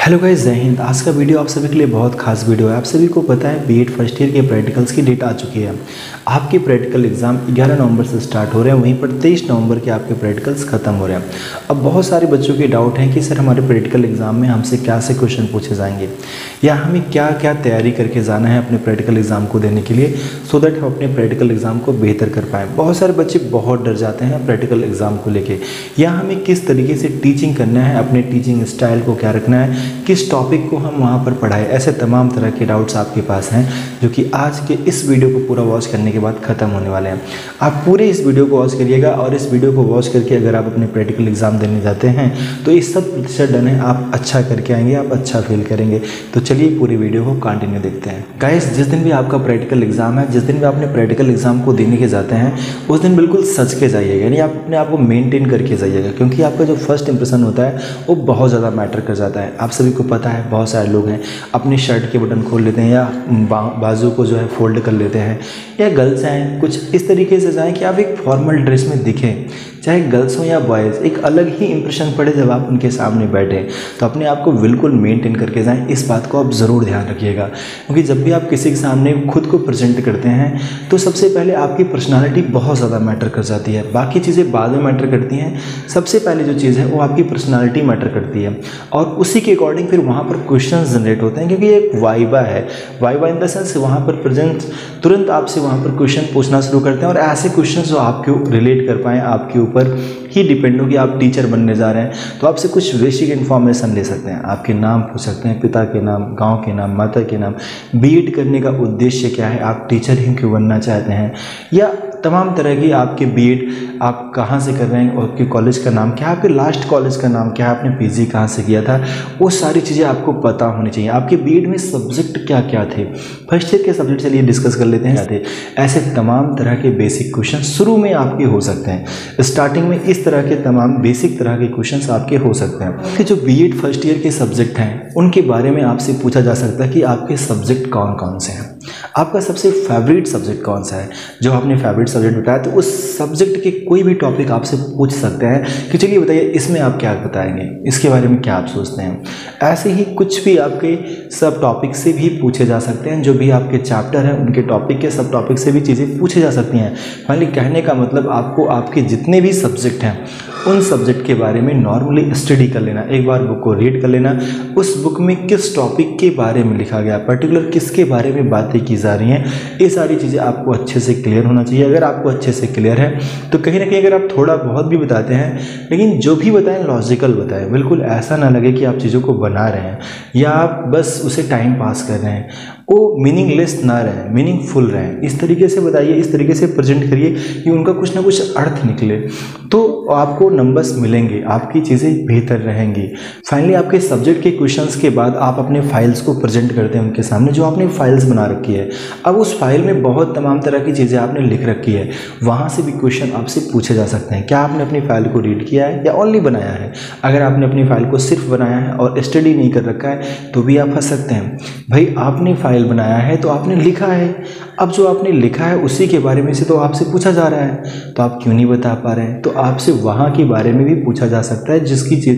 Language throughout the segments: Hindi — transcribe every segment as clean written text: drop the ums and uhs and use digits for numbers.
हेलो गाइस, जय हिंद। आज का वीडियो आप सभी के लिए बहुत खास वीडियो है। आप सभी को पता है बीएड फर्स्ट ईयर के प्रैक्टिकल्स की डेट आ चुकी है। आपके प्रैक्टिकल एग्जाम 11 नवंबर से स्टार्ट हो रहे हैं, वहीं पर 23 नवंबर के आपके प्रैक्टिकल्स खत्म हो रहे हैं। अब बहुत सारे बच्चों के डाउट हैं कि सर हमारे प्रैक्टिकल एग्जाम में हमसे क्या से क्वेश्चन पूछे जाएंगे या हमें क्या क्या तैयारी करके जाना है अपने प्रैक्टिकल एग्जाम को देने के लिए, सो दैट हम अपने प्रैक्टिकल एग्जाम को बेहतर कर पाएँ। बहुत सारे बच्चे बहुत डर जाते हैं प्रैक्टिकल एग्जाम को लेके, या हमें किस तरीके से टीचिंग करना है, अपने टीचिंग स्टाइल को क्या रखना है, किस टॉपिक को हम वहाँ पर पढ़ाएं। ऐसे तमाम तरह के डाउट्स आपके पास हैं जो कि आज के इस वीडियो को पूरा वॉच करने के बाद ख़त्म होने वाले हैं। आप पूरे इस वीडियो को वॉच करिएगा और इस वीडियो को वॉच करके अगर आप अपने प्रैक्टिकल एग्जाम देने जाते हैं तो इस सब प्रतिशत डन है, आप अच्छा करके आएंगे, आप अच्छा फील करेंगे। तो चलिए पूरी वीडियो को कंटिन्यू देखते हैं। गाइस, जिस दिन भी आपका प्रैक्टिकल एग्जाम है, जिस दिन भी आपने प्रैक्टिकल एग्जाम को देने के जाते हैं, उस दिन बिल्कुल सच के जाइएगा, यानी आप अपने आप को मेनटेन करके जाइएगा, क्योंकि आपका जो फर्स्ट इंप्रेशन होता है वो बहुत ज़्यादा मैटर कर जाता है। आप सभी को पता है बहुत सारे लोग हैं अपनी शर्ट के बटन खोल लेते हैं या बाजू को जो है फोल्ड कर लेते हैं, या गर्ल्स हैं कुछ इस तरीके से जाएं कि आप एक फॉर्मल ड्रेस में दिखें, चाहे गर्ल्स हो या बॉयज़, एक अलग ही इंप्रेशन पड़े जब आप उनके सामने बैठे। तो अपने आप को बिल्कुल मेंटेन करके जाएं, इस बात को आप ज़रूर ध्यान रखिएगा, क्योंकि जब भी आप किसी के सामने खुद को प्रेजेंट करते हैं तो सबसे पहले आपकी पर्सनालिटी बहुत ज़्यादा मैटर कर जाती है। बाकी चीज़ें बाद में मैटर करती हैं, सबसे पहले जो चीज़ है वो आपकी पर्सनालिटी मैटर करती है, और उसी के अकॉर्डिंग फिर वहाँ पर क्वेश्चन जनरेट होते हैं, क्योंकि ये एक वाइबा है। वाइबा इन द सेंस वहाँ पर प्रेजेंट तुरंत आपसे वहाँ पर क्वेश्चन पूछना शुरू करते हैं, और ऐसे क्वेश्चन जो आपको रिलेट कर पाएँ, आपके ऊपर ही डिपेंड हो कि आप टीचर बनने जा रहे हैं तो आपसे कुछ बेसिक इन्फॉर्मेशन ले सकते हैं। आपके नाम पूछ सकते हैं, पिता के नाम, गांव के नाम, माता के नाम, बीएड करने का उद्देश्य क्या है, आप टीचर ही क्यों बनना चाहते हैं, या तमाम तरह की आपके बीएड आप कहाँ से कर रहे हैं, और आपके कॉलेज का नाम क्या है, आपके लास्ट कॉलेज का नाम क्या है, आपने पीजी कहाँ से किया था, वो सारी चीज़ें आपको पता होनी चाहिए। आपके बीएड में सब्जेक्ट क्या क्या थे, फर्स्ट ईयर के सब्जेक्ट चलिए डिस्कस कर लेते हैं। थे ऐसे तमाम तरह के बेसिक क्वेश्चन शुरू में आपके हो सकते हैं, स्टार्टिंग में इस तरह के तमाम बेसिक तरह के क्वेश्चन आपके हो सकते हैं कि जो बीएड फर्स्ट ईयर के सब्जेक्ट हैं उनके बारे में आपसे पूछा जा सकता है कि आपके सब्जेक्ट कौन कौन से हैं, आपका सबसे फेवरेट सब्जेक्ट कौन सा है। जो आपने फेवरेट सब्जेक्ट बताया तो उस सब्जेक्ट के कोई भी टॉपिक आपसे पूछ सकते हैं कि चलिए बताइए इसमें आप क्या बताएंगे, इसके बारे में क्या आप सोचते हैं। ऐसे ही कुछ भी आपके सब टॉपिक से भी पूछे जा सकते हैं, जो भी आपके चैप्टर हैं उनके टॉपिक के सब टॉपिक से भी चीज़ें पूछे जा सकती हैं। फाइनली कहने का मतलब आपको आपके जितने भी सब्जेक्ट हैं उन सब्जेक्ट के बारे में नॉर्मली स्टडी कर लेना, एक बार बुक को रीड कर लेना, उस बुक में किस टॉपिक के बारे में लिखा गया, पर्टिकुलर किसके बारे में बातें की जा रही हैं, ये सारी चीज़ें आपको अच्छे से क्लियर होना चाहिए। अगर आपको अच्छे से क्लियर है तो कहीं ना कहीं अगर आप थोड़ा बहुत भी बताते हैं, लेकिन जो भी बताएं लॉजिकल बताएं, बिल्कुल ऐसा ना लगे कि आप चीज़ों को बना रहे हैं या आप बस उसे टाइम पास कर रहे हैं, वो मीनिंगलेस ना रहे, मीनिंगफुल रहें। इस तरीके से बताइए, इस तरीके से प्रेजेंट करिए कि उनका कुछ ना कुछ अर्थ निकले, तो आपको नंबर्स मिलेंगे, आपकी चीज़ें बेहतर रहेंगी। फाइनली आपके सब्जेक्ट के क्वेश्चंस के बाद आप अपने फाइल्स को प्रेजेंट करते हैं उनके सामने, जो आपने फाइल्स बना रखी है। अब उस फाइल में बहुत तमाम तरह की चीज़ें आपने लिख रखी है, वहाँ से भी क्वेश्चन आपसे पूछे जा सकते हैं। क्या आपने अपनी फाइल को रीड किया है या ओनली बनाया है? अगर आपने अपनी फाइल को सिर्फ बनाया है और स्टडी नहीं कर रखा है तो भी आप फंस सकते हैं। भाई आपने फाइल बनाया है तो आपने लिखा है, अब जो आपने लिखा है उसी के बारे में से तो आपसे पूछा जा रहा है, तो आप क्यों नहीं बता पा रहे हैं? तो आपसे वहाँ के बारे में भी पूछा जा सकता है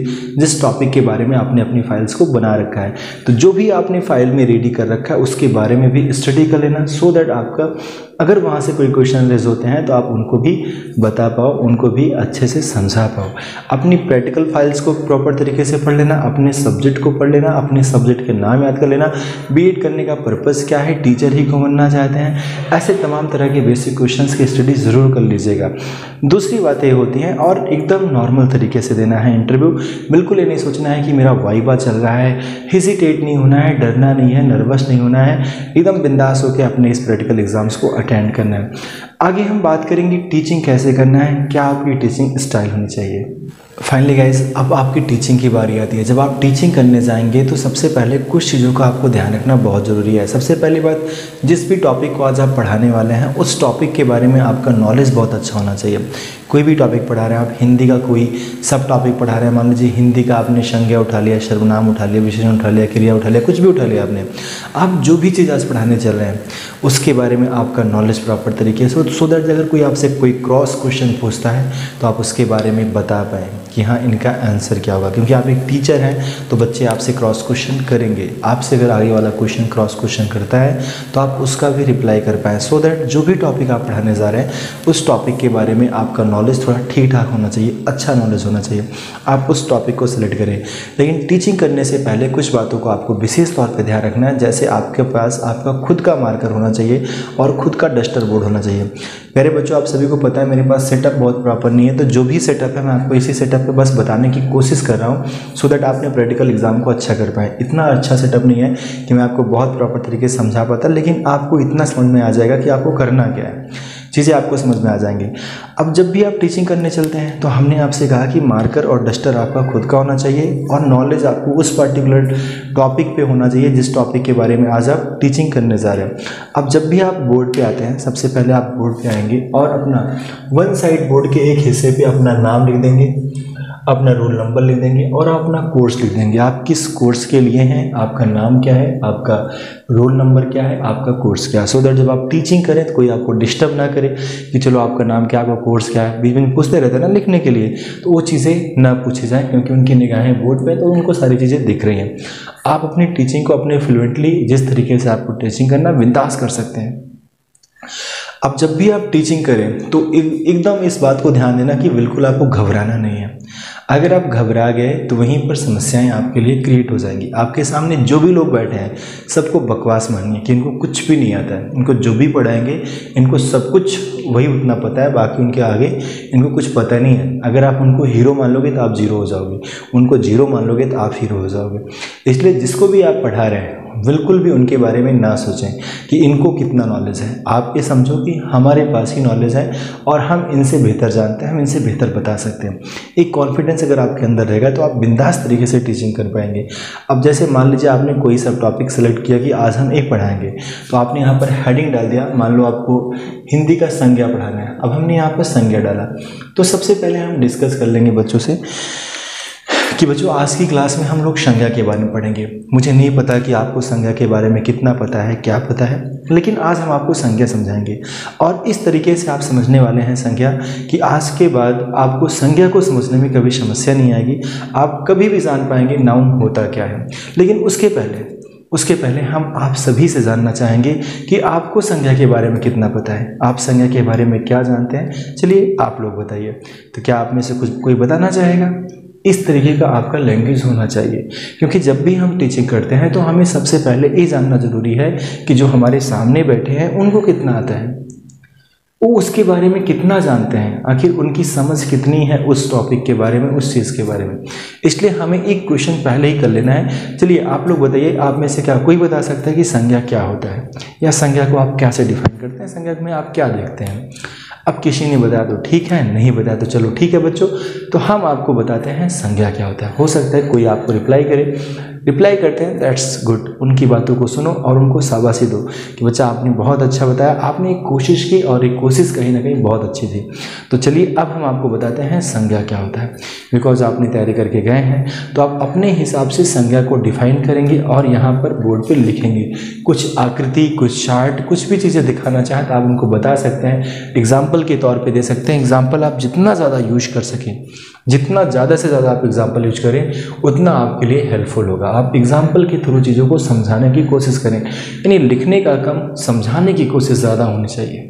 जिस टॉपिक के बारे में आपने अपनी फाइल्स को बना रखा है। तो जो भी आपने फाइल में रेडी कर रखा है उसके बारे में भी स्टडी कर लेना, सो दैट आपका अगर वहाँ से कोई क्वेश्चन रेज होते हैं तो आप उनको भी बता पाओ, उनको भी अच्छे से समझा पाओ। अपनी प्रैक्टिकल फाइल्स को प्रॉपर तरीके से पढ़ लेना, अपने सब्जेक्ट को पढ़ लेना, अपने सब्जेक्ट के नाम याद कर लेना, बीएड करने का पर्पस क्या है, टीचर ही क्यों बनना चाहते हैं, ऐसे तमाम तरह के बेसिक क्वेश्चंस की स्टडी ज़रूर कर लीजिएगा। दूसरी बात ये होती है, और एकदम नॉर्मल तरीके से देना है इंटरव्यू। बिल्कुल ये नहीं सोचना है कि मेरा वाइबा चल रहा है, हेजिटेट नहीं होना है, डरना नहीं है, नर्वस नहीं होना है, एकदम बिंदास होकर अपने इस प्रैक्टिकल एग्जाम्स को अटेंड करना है। आगे हम बात करेंगे टीचिंग कैसे करना है, क्या आपकी टीचिंग स्टाइल होनी चाहिए। फाइनली गाइज, अब आपकी टीचिंग की बारी आती है। जब आप टीचिंग करने जाएंगे तो सबसे पहले कुछ चीज़ों का आपको ध्यान रखना बहुत ज़रूरी है। सबसे पहली बात, जिस भी टॉपिक को आज आप पढ़ाने वाले हैं उस टॉपिक के बारे में आपका नॉलेज बहुत अच्छा होना चाहिए। कोई भी टॉपिक पढ़ा रहे हैं आप, हिंदी का कोई सब टॉपिक पढ़ा रहे हैं, मान लीजिए हिंदी का आपने संज्ञा उठा लिया, सर्वनाम उठा लिया, विशेषण उठा लिया, क्रिया उठा लिया, कुछ भी उठा लिया आपने, आप जो भी चीज़ आज पढ़ाने चल रहे हैं उसके बारे में आपका नॉलेज प्रॉपर तरीके से हो सो दैट अगर कोई आपसे कोई क्रॉस क्वेश्चन पूछता है तो आप उसके बारे में बता पाएँ कि हाँ इनका आंसर क्या होगा, क्योंकि आप एक टीचर हैं तो बच्चे आपसे क्रॉस क्वेश्चन करेंगे। आपसे अगर आगे वाला क्वेश्चन क्रॉस क्वेश्चन करता है तो आप उसका भी रिप्लाई कर पाएँ, सो दैट जो भी टॉपिक आप पढ़ाने जा रहे हैं उस टॉपिक के बारे में आपका नॉलेज थोड़ा ठीक ठाक होना चाहिए, अच्छा नॉलेज होना चाहिए, आप उस टॉपिक को सिलेक्ट करें। लेकिन टीचिंग करने से पहले कुछ बातों को आपको विशेष तौर पर ध्यान रखना है, जैसे आपके पास आपका खुद का मार्कर होना चाहिए और खुद का डस्टर बोर्ड होना चाहिए। प्यारे बच्चों, आप सभी को पता है मेरे पास सेटअप बहुत प्रॉपर नहीं है, तो जो भी सेटअप है मैं आपको इसी सेटअप पे बस बताने की कोशिश कर रहा हूँ सो दैट आपने प्रैक्टिकल एग्जाम को अच्छा कर पाए। इतना अच्छा सेटअप नहीं है कि मैं आपको बहुत प्रॉपर तरीके से समझा पाता, लेकिन आपको इतना समझ में आ जाएगा कि आपको करना क्या है, चीज़ें आपको समझ में आ जाएंगी। अब जब भी आप टीचिंग करने चलते हैं तो हमने आपसे कहा कि मार्कर और डस्टर आपका खुद का होना चाहिए और नॉलेज आपको उस पर्टिकुलर टॉपिक पे होना चाहिए जिस टॉपिक के बारे में आज आप टीचिंग करने जा रहे हैं। अब जब भी आप बोर्ड पे आते हैं, सबसे पहले आप बोर्ड पे आएंगे और अपना वन साइड बोर्ड के एक हिस्से पे अपना नाम लिख देंगे, अपना रोल नंबर लिख देंगे और अपना कोर्स लिख देंगे। आप किस कोर्स के लिए हैं, आपका नाम क्या है, आपका रोल नंबर क्या है, आपका कोर्स क्या है, सो दैट जब आप टीचिंग करें तो कोई आपको डिस्टर्ब ना करे कि चलो आपका नाम क्या है, आपका कोर्स क्या है। बीच में पूछते रहते हैं ना लिखने के लिए, तो वो चीज़ें ना पूछी जाए क्योंकि उनकी निगाहें बोर्ड पे तो उनको सारी चीज़ें दिख रही हैं। आप अपनी टीचिंग को अपने फ्लुएंटली जिस तरीके से आपको टीचिंग करना बिंदास कर सकते हैं। अब जब भी आप टीचिंग करें तो एकदम इस बात को ध्यान देना कि बिल्कुल आपको घबराना नहीं है। अगर आप घबरा गए तो वहीं पर समस्याएं आपके लिए क्रिएट हो जाएंगी। आपके सामने जो भी लोग बैठे हैं सबको बकवास मानिए कि इनको कुछ भी नहीं आता है, इनको जो भी पढ़ाएंगे इनको सब कुछ वही उतना पता है, बाकी उनके आगे इनको कुछ पता नहीं है। अगर आप उनको हीरो मान लोगे तो आप जीरो हो जाओगे, उनको जीरो मान लोगे तो आप हीरो हो जाओगे। इसलिए जिसको भी आप पढ़ा रहे हैं बिल्कुल भी उनके बारे में ना सोचें कि इनको कितना नॉलेज है। आप ये समझो कि हमारे पास ही नॉलेज है और हम इनसे बेहतर जानते हैं, हम इनसे बेहतर बता सकते हैं। एक कॉन्फिडेंस अगर आपके अंदर रहेगा तो आप बिंदास तरीके से टीचिंग कर पाएंगे। अब जैसे मान लीजिए आपने कोई सा टॉपिक सेलेक्ट किया कि आज हम एक पढ़ाएंगे, तो आपने यहाँ पर हेडिंग डाल दिया, मान लो आपको हिंदी का संज्ञा पढ़ाना है। अब हमने यहाँ पर संज्ञा डाला, तो सबसे पहले हम डिस्कस कर लेंगे बच्चों से कि बच्चों आज की क्लास में हम लोग संज्ञा के बारे में पढ़ेंगे। मुझे नहीं पता कि आपको संज्ञा के बारे में कितना पता है, क्या पता है, लेकिन आज हम आपको संज्ञा समझाएंगे और इस तरीके से आप समझने वाले हैं संज्ञा कि आज के बाद आपको संज्ञा को समझने में कभी समस्या नहीं आएगी। आप कभी भी जान पाएंगे नाउन होता क्या है। लेकिन उसके पहले हम आप सभी से जानना चाहेंगे कि आपको संज्ञा के बारे में कितना पता है, आप संज्ञा के बारे में क्या जानते हैं। चलिए आप लोग बताइए। तो क्या आप में से कोई बताना चाहेगा? इस तरीके का आपका लैंग्वेज होना चाहिए, क्योंकि जब भी हम टीचिंग करते हैं तो हमें सबसे पहले ये जानना ज़रूरी है कि जो हमारे सामने बैठे हैं उनको कितना आता है, वो उसके बारे में कितना जानते हैं, आखिर उनकी समझ कितनी है उस टॉपिक के बारे में, उस चीज़ के बारे में। इसलिए हमें एक क्वेश्चन पहले ही कर लेना है। चलिए आप लोग बताइए, आप में से क्या कोई बता सकता है कि संज्ञा क्या होता है, या संज्ञा को आप कैसे डिफाइन करते हैं, संज्ञा में आप क्या देखते हैं? अब किसी ने बताया तो ठीक है, नहीं बताया तो चलो ठीक है बच्चों, तो हम आपको बताते हैं संज्ञा क्या होता है। हो सकता है कोई आपको रिप्लाई करे, रिप्लाई करते हैं दैट्स गुड, उनकी बातों को सुनो और उनको शाबाशी दो कि बच्चा आपने बहुत अच्छा बताया, आपने एक कोशिश की और एक कोशिश कहीं ना कहीं बहुत अच्छी थी। तो चलिए अब हम आपको बताते हैं संज्ञा क्या होता है। बिकॉज आपने तैयारी करके गए हैं तो आप अपने हिसाब से संज्ञा को डिफाइन करेंगे और यहाँ पर बोर्ड पर लिखेंगे। कुछ आकृति, कुछ चार्ट, कुछ भी चीज़ें दिखाना चाहें तो आप उनको बता सकते हैं, एग्जाम्पल के तौर पे दे सकते हैं। एग्जाम्पल आप जितना ज़्यादा यूज कर सकें, जितना ज़्यादा से ज़्यादा आप एग्जाम्पल यूज करें उतना आपके लिए हेल्पफुल होगा। आप एग्जाम्पल के थ्रू चीज़ों को समझाने की कोशिश करें, यानी लिखने का कम समझाने की कोशिश ज़्यादा होनी चाहिए।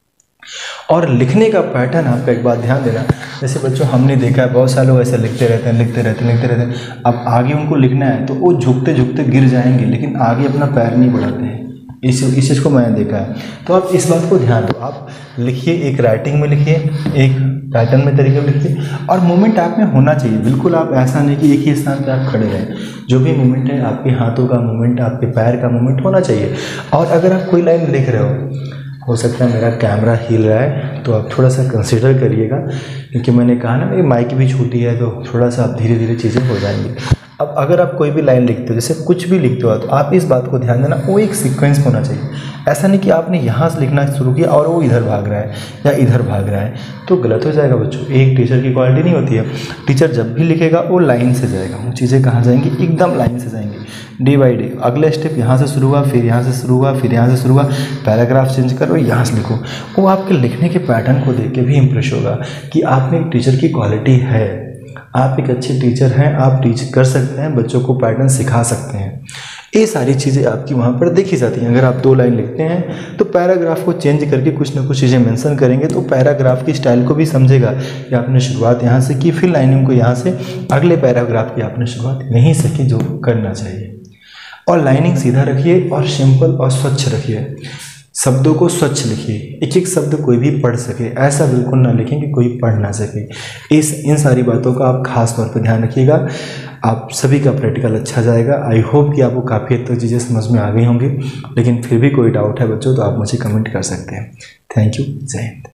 और लिखने का पैटर्न आपका एक बात ध्यान देना, जैसे बच्चों हमने देखा है बहुत सारे लोग ऐसे लिखते रहते हैं। अब आगे उनको लिखना है तो वो झुकते झुकते गिर जाएंगे, लेकिन आगे अपना पैर नहीं बढ़ाते हैं। इस चीज़ को मैंने देखा है। तो आप इस बात को ध्यान दो, आप लिखिए, एक राइटिंग में लिखिए, एक पैटर्न में तरीके में लिखिए और मूवमेंट आप में होना चाहिए। बिल्कुल आप ऐसा नहीं कि एक ही स्थान पे आप खड़े रहें। जो भी मूवमेंट है, आपके हाथों का मूवमेंट, आपके पैर का मूवमेंट होना चाहिए। और अगर आप कोई लाइन लिख रहे हो सकता है मेरा कैमरा हिल रहा है तो आप थोड़ा सा कंसिडर करिएगा, क्योंकि मैंने कहा ना मेरी माइक भी छोटी है तो थोड़ा सा आप धीरे धीरे चीज़ें हो जाएंगी। अब अगर आप कोई भी लाइन लिखते हो, जैसे कुछ भी लिखते हो, तो आप इस बात को ध्यान देना, वो एक सीक्वेंस होना चाहिए। ऐसा नहीं कि आपने यहाँ से लिखना शुरू किया और वो इधर भाग रहा है या इधर भाग रहा है, तो गलत हो जाएगा बच्चों। एक टीचर की क्वालिटी नहीं होती है। टीचर जब भी लिखेगा वो लाइन से जाएगा, वो चीज़ें कहाँ जाएंगी, एकदम लाइन से जाएंगी, डे बाई डे। अगला स्टेप यहाँ से शुरू हुआ, फिर यहाँ से शुरू हुआ, फिर यहाँ से शुरू हुआ, पैराग्राफ चेंज करो, यहाँ से लिखो। वो आपके लिखने के पैटर्न को देख के भी इम्प्रेस होगा कि आप में एक टीचर की क्वालिटी है, आप एक अच्छे टीचर हैं, आप टीच कर सकते हैं, बच्चों को पैटर्न सिखा सकते हैं। ये सारी चीज़ें आपकी वहाँ पर देखी जाती हैं। अगर आप 2 लाइन लिखते हैं तो पैराग्राफ को चेंज करके कुछ ना कुछ चीज़ें मेंशन करेंगे, तो पैराग्राफ की स्टाइल को भी समझेगा कि आपने शुरुआत यहाँ से की, फिर लाइनिंग को यहाँ से, अगले पैराग्राफ की आपने शुरुआत यहीं से की, जो करना चाहिए। और लाइनिंग सीधा रखिए और सिंपल और स्वच्छ रखिए। शब्दों को स्वच्छ लिखिए, एक एक शब्द कोई भी पढ़ सके, ऐसा बिल्कुल ना लिखें कि कोई पढ़ ना सके। इन सारी बातों का आप खास तौर पर ध्यान रखिएगा। आप सभी का प्रैक्टिकल अच्छा जाएगा। आई होप कि आपको काफ़ी हद तक चीज़ें समझ में आ गई होंगी, लेकिन फिर भी कोई डाउट है बच्चों तो आप मुझे कमेंट कर सकते हैं। Thank you. जय हिंद।